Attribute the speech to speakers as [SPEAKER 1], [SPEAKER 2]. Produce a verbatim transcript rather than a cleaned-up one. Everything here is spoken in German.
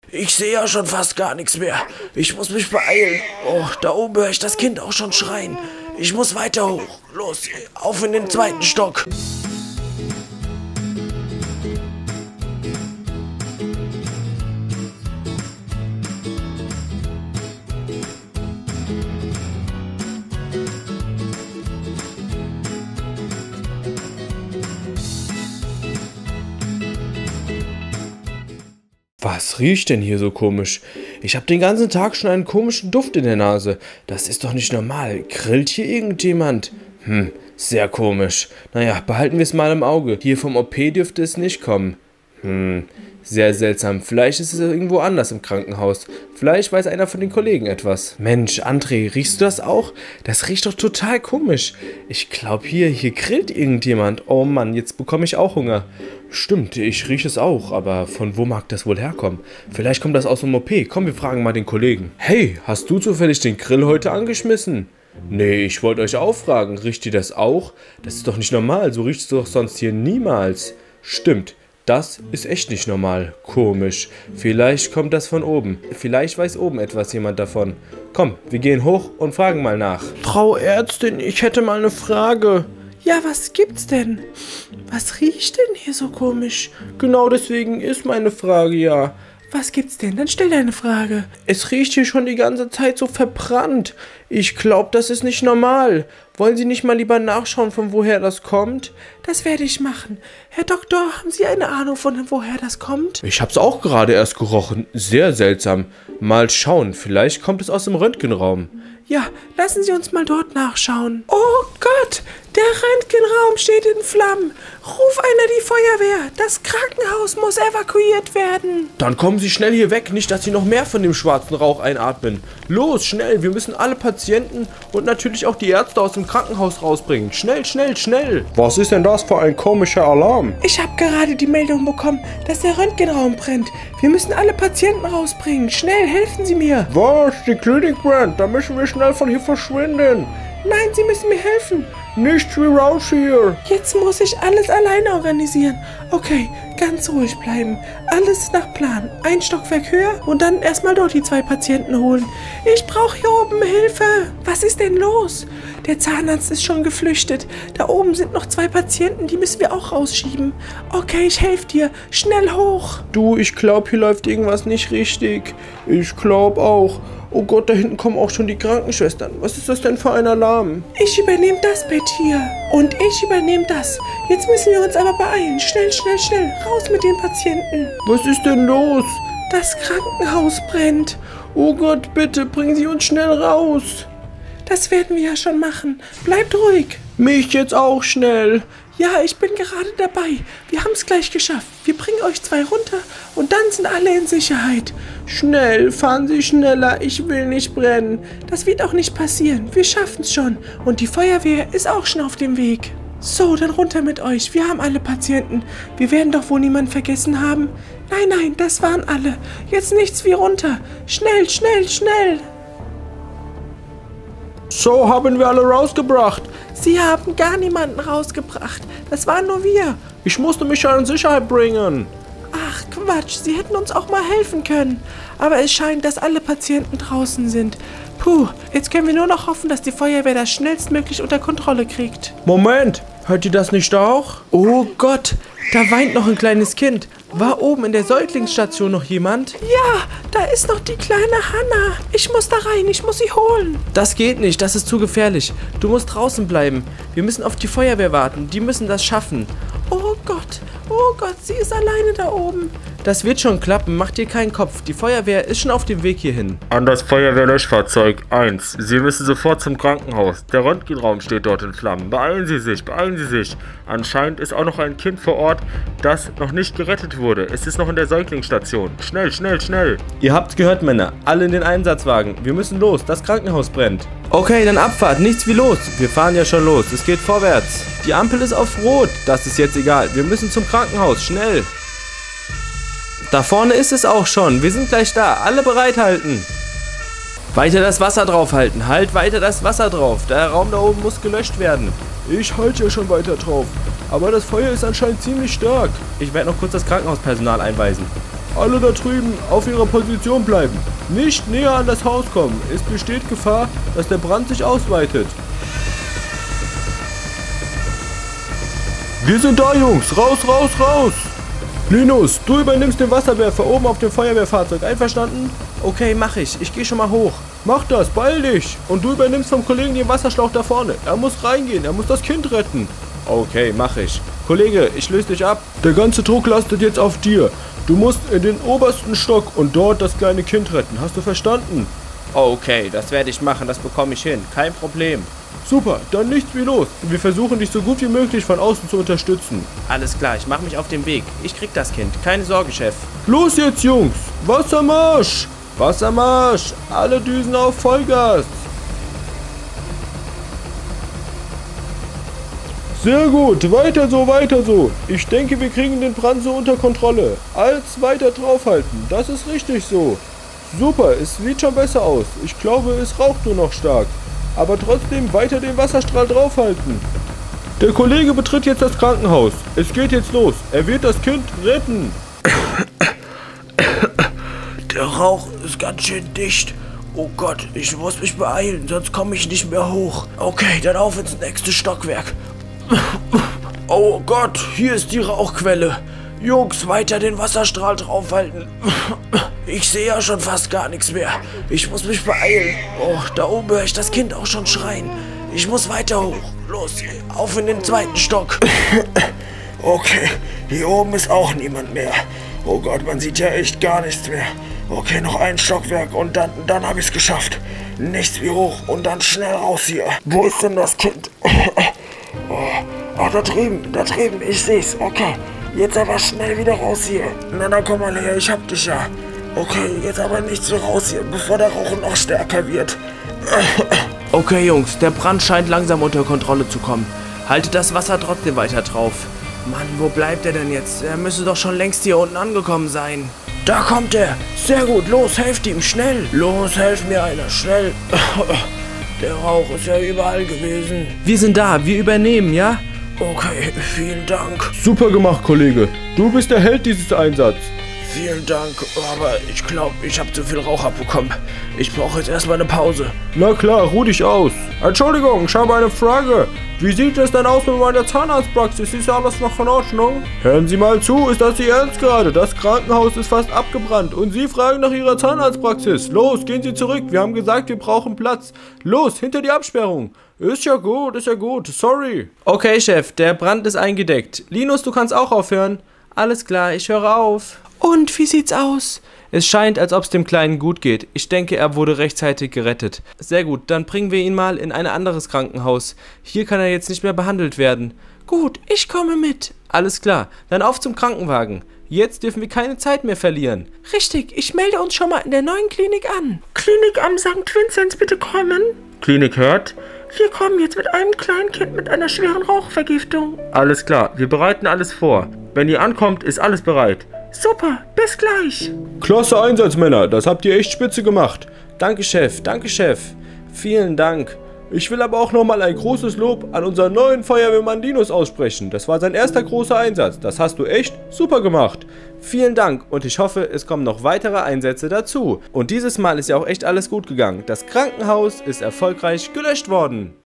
[SPEAKER 1] Ich sehe ja schon fast gar nichts mehr. Ich muss mich beeilen. Oh, da oben höre ich das Kind auch schon schreien. Ich muss weiter hoch. Los, auf in den zweiten Stock.
[SPEAKER 2] Was riecht denn hier so komisch? Ich habe den ganzen Tag schon einen komischen Duft in der Nase. Das ist doch nicht normal. Grillt hier irgendjemand? Hm, sehr komisch. Naja, behalten wir es mal im Auge. Hier vom O P dürfte es nicht kommen. Hm, sehr seltsam. Vielleicht ist es irgendwo anders im Krankenhaus. Vielleicht weiß einer von den Kollegen etwas. Mensch, André, riechst du das auch? Das riecht doch total komisch. Ich glaube hier, hier grillt irgendjemand. Oh Mann, jetzt bekomme ich auch Hunger. Stimmt, ich rieche es auch, aber von wo mag das wohl herkommen? Vielleicht kommt das aus dem O P. Komm, wir fragen mal den Kollegen. Hey, hast du zufällig den Grill heute angeschmissen? Nee, ich wollte euch auch fragen, riecht ihr das auch? Das ist doch nicht normal, so riecht es doch sonst hier niemals. Stimmt, das ist echt nicht normal. Komisch. Vielleicht kommt das von oben. Vielleicht weiß oben etwas jemand davon. Komm, wir gehen hoch und fragen mal nach. Frau Ärztin, ich hätte mal eine Frage.
[SPEAKER 3] Ja, was gibt's denn? Was riecht denn hier so komisch?
[SPEAKER 2] Genau deswegen ist meine Frage ja.
[SPEAKER 3] Was gibt's denn? Dann stell deine Frage.
[SPEAKER 2] Es riecht hier schon die ganze Zeit so verbrannt. Ich glaube, das ist nicht normal. Wollen Sie nicht mal lieber nachschauen, von woher das kommt?
[SPEAKER 3] Das werde ich machen. Herr Doktor, haben Sie eine Ahnung, von woher das kommt?
[SPEAKER 2] Ich hab's auch gerade erst gerochen. Sehr seltsam. Mal schauen, vielleicht kommt es aus dem Röntgenraum.
[SPEAKER 3] Ja, lassen Sie uns mal dort nachschauen. Oh Gott, der Röntgenraum steht in Flammen. Ruf einer die Feuerwehr. Das Krankenhaus muss evakuiert werden.
[SPEAKER 2] Dann kommen Sie schnell hier weg, nicht, dass Sie noch mehr von dem schwarzen Rauch einatmen. Los, schnell, wir müssen alle Patienten und natürlich auch die Ärzte aus dem Krankenhaus rausbringen. Schnell, schnell, schnell. Was ist denn das für ein komischer Alarm?
[SPEAKER 3] Ich habe gerade die Meldung bekommen, dass der Röntgenraum brennt. Wir müssen alle Patienten rausbringen. Schnell, helfen Sie mir.
[SPEAKER 2] Was? Die Klinik brennt. Da müssen wir schnell von hier verschwinden.
[SPEAKER 3] Nein, Sie müssen mir helfen.
[SPEAKER 2] Nichts wie raus hier.
[SPEAKER 3] Jetzt muss ich alles alleine organisieren. Okay, ganz ruhig bleiben. Alles nach Plan. Ein Stockwerk höher und dann erstmal dort die zwei Patienten holen. Ich brauche hier oben Hilfe. Was ist denn los? Der Zahnarzt ist schon geflüchtet. Da oben sind noch zwei Patienten, die müssen wir auch rausschieben. Okay, ich helfe dir. Schnell hoch.
[SPEAKER 2] Du, ich glaube, hier läuft irgendwas nicht richtig. Ich glaube auch. Oh Gott, da hinten kommen auch schon die Krankenschwestern. Was ist das denn für ein Alarm?
[SPEAKER 3] Ich übernehme das Bett hier. Und ich übernehme das. Jetzt müssen wir uns aber beeilen. Schnell, schnell, schnell. Raus mit den Patienten.
[SPEAKER 2] Was ist denn los?
[SPEAKER 3] Das Krankenhaus brennt.
[SPEAKER 2] Oh Gott, bitte, bringen Sie uns schnell raus.
[SPEAKER 3] Das werden wir ja schon machen. Bleibt ruhig.
[SPEAKER 2] Mich jetzt auch schnell.
[SPEAKER 3] Ja, ich bin gerade dabei. Wir haben es gleich geschafft. Wir bringen euch zwei runter und dann sind alle in Sicherheit.
[SPEAKER 2] Schnell, fahren Sie schneller. Ich will nicht brennen.
[SPEAKER 3] Das wird auch nicht passieren. Wir schaffen es schon. Und die Feuerwehr ist auch schon auf dem Weg. So, dann runter mit euch. Wir haben alle Patienten. Wir werden doch wohl niemanden vergessen haben. Nein, nein, das waren alle. Jetzt nichts wie runter. Schnell, schnell, schnell.
[SPEAKER 2] So haben wir alle rausgebracht.
[SPEAKER 3] Sie haben gar niemanden rausgebracht. Das waren nur wir.
[SPEAKER 2] Ich musste mich ja in Sicherheit bringen.
[SPEAKER 3] Ach, Quatsch. Sie hätten uns auch mal helfen können. Aber es scheint, dass alle Patienten draußen sind. Puh, jetzt können wir nur noch hoffen, dass die Feuerwehr das schnellstmöglich unter Kontrolle kriegt.
[SPEAKER 2] Moment, hört ihr das nicht auch?
[SPEAKER 3] Oh Gott, da weint noch ein kleines Kind. War oben in der Säuglingsstation noch jemand? Ja, da ist noch die kleine Hanna. Ich muss da rein, ich muss sie holen.
[SPEAKER 2] Das geht nicht, das ist zu gefährlich. Du musst draußen bleiben. Wir müssen auf die Feuerwehr warten, die müssen das schaffen.
[SPEAKER 3] Oh Gott, oh Gott, sie ist alleine da oben.
[SPEAKER 2] Das wird schon klappen, mach dir keinen Kopf. Die Feuerwehr ist schon auf dem Weg hierhin.
[SPEAKER 4] An das Feuerwehrlöschfahrzeug eins. Sie müssen sofort zum Krankenhaus. Der Röntgenraum steht dort in Flammen. Beeilen Sie sich, beeilen Sie sich. Anscheinend ist auch noch ein Kind vor Ort, das noch nicht gerettet wurde. Es ist noch in der Säuglingsstation. Schnell, schnell, schnell.
[SPEAKER 2] Ihr habt's gehört, Männer. Alle in den Einsatzwagen. Wir müssen los. Das Krankenhaus brennt. Okay, dann Abfahrt. Nichts wie los. Wir fahren ja schon los. Es geht vorwärts. Die Ampel ist auf Rot. Das ist jetzt egal. Wir müssen zum Krankenhaus. Schnell. Da vorne ist es auch schon. Wir sind gleich da. Alle bereithalten. Weiter das Wasser draufhalten. Halt weiter das Wasser drauf. Der Raum da oben muss gelöscht werden. Ich halte ja schon weiter drauf. Aber das Feuer ist anscheinend ziemlich stark. Ich werde noch kurz das Krankenhauspersonal einweisen. Alle da drüben auf ihrer Position bleiben. Nicht näher an das Haus kommen. Es besteht Gefahr, dass der Brand sich ausweitet. Wir sind da, Jungs. Raus, raus, raus. Linus, du übernimmst den Wasserwerfer oben auf dem Feuerwehrfahrzeug. Einverstanden? Okay, mach ich. Ich gehe schon mal hoch. Mach das, beeil dich. Und du übernimmst vom Kollegen den Wasserschlauch da vorne. Er muss reingehen, er muss das Kind retten. Okay, mach ich. Kollege, ich löse dich ab. Der ganze Druck lastet jetzt auf dir. Du musst in den obersten Stock und dort das kleine Kind retten. Hast du verstanden? Okay, das werde ich machen. Das bekomme ich hin. Kein Problem. Super, dann nichts wie los. Wir versuchen dich so gut wie möglich von außen zu unterstützen. Alles klar, ich mache mich auf den Weg. Ich krieg das Kind. Keine Sorge, Chef. Los jetzt, Jungs. Wassermarsch. Wassermarsch. Alle Düsen auf Vollgas. Sehr gut, weiter so, weiter so. Ich denke, wir kriegen den Brand so unter Kontrolle. Als weiter draufhalten, das ist richtig so. Super, es sieht schon besser aus. Ich glaube, es raucht nur noch stark. Aber trotzdem weiter den Wasserstrahl draufhalten. Der Kollege betritt jetzt das Krankenhaus. Es geht jetzt los. Er wird das Kind retten.
[SPEAKER 1] Der Rauch ist ganz schön dicht. Oh Gott, ich muss mich beeilen, sonst komme ich nicht mehr hoch. Okay, dann auf ins nächste Stockwerk. Oh Gott, hier ist die Rauchquelle. Jungs, weiter den Wasserstrahl draufhalten. Ich sehe ja schon fast gar nichts mehr. Ich muss mich beeilen. Oh, da oben höre ich das Kind auch schon schreien. Ich muss weiter hoch. Los, auf in den zweiten Stock. Okay, hier oben ist auch niemand mehr. Oh Gott, man sieht ja echt gar nichts mehr. Okay, noch ein Stockwerk und dann, dann habe ich es geschafft. Nichts wie hoch und dann schnell raus hier. Wo ist denn das Kind? Oh, oh, da drüben, da drüben, ich sehe es. Okay, jetzt aber schnell wieder raus hier. Na, dann komm mal her, ich hab dich ja. Okay, jetzt aber nicht so raus hier, bevor der Rauch noch stärker wird.
[SPEAKER 2] Okay, Jungs, der Brand scheint langsam unter Kontrolle zu kommen. Haltet das Wasser trotzdem weiter drauf. Mann, wo bleibt er denn jetzt? Er müsste doch schon längst hier unten angekommen sein.
[SPEAKER 1] Da kommt er. Sehr gut, los, helft ihm, schnell. Los, helf mir einer, schnell. Der Rauch ist ja überall gewesen.
[SPEAKER 2] Wir sind da, wir übernehmen, ja?
[SPEAKER 1] Okay, vielen Dank.
[SPEAKER 2] Super gemacht, Kollege. Du bist der Held dieses Einsatzes.
[SPEAKER 1] Vielen Dank, aber ich glaube, ich habe zu viel Rauch abbekommen. Ich brauche jetzt erstmal eine Pause.
[SPEAKER 2] Na klar, ruh dich aus. Entschuldigung, ich habe eine Frage. Wie sieht es denn aus mit meiner Zahnarztpraxis? Ist ja alles noch in Ordnung? Hören Sie mal zu, ist das Ihr Ernst gerade? Das Krankenhaus ist fast abgebrannt und Sie fragen nach Ihrer Zahnarztpraxis. Los, gehen Sie zurück. Wir haben gesagt, wir brauchen Platz. Los, hinter die Absperrung. Ist ja gut, ist ja gut. Sorry. Okay, Chef, der Brand ist eingedeckt. Linus, du kannst auch aufhören. Alles klar, ich höre auf.
[SPEAKER 3] Und wie sieht's aus?
[SPEAKER 2] Es scheint, als ob es dem Kleinen gut geht. Ich denke, er wurde rechtzeitig gerettet. Sehr gut, dann bringen wir ihn mal in ein anderes Krankenhaus. Hier kann er jetzt nicht mehr behandelt werden.
[SPEAKER 3] Gut, ich komme mit.
[SPEAKER 2] Alles klar, dann auf zum Krankenwagen. Jetzt dürfen wir keine Zeit mehr verlieren.
[SPEAKER 3] Richtig, ich melde uns schon mal in der neuen Klinik an. Klinik am Sankt Vinzenz, bitte kommen.
[SPEAKER 4] Klinik hört?
[SPEAKER 3] Wir kommen jetzt mit einem kleinen Kind mit einer schweren Rauchvergiftung.
[SPEAKER 4] Alles klar, wir bereiten alles vor. Wenn ihr ankommt, ist alles bereit.
[SPEAKER 3] Super, bis gleich.
[SPEAKER 2] Klasse Einsatz, Männer. Das habt ihr echt spitze gemacht. Danke, Chef. Danke, Chef. Vielen Dank. Ich will aber auch nochmal ein großes Lob an unseren neuen Feuerwehrmann Linus aussprechen. Das war sein erster großer Einsatz. Das hast du echt super gemacht. Vielen Dank und ich hoffe, es kommen noch weitere Einsätze dazu. Und dieses Mal ist ja auch echt alles gut gegangen. Das Krankenhaus ist erfolgreich gelöscht worden.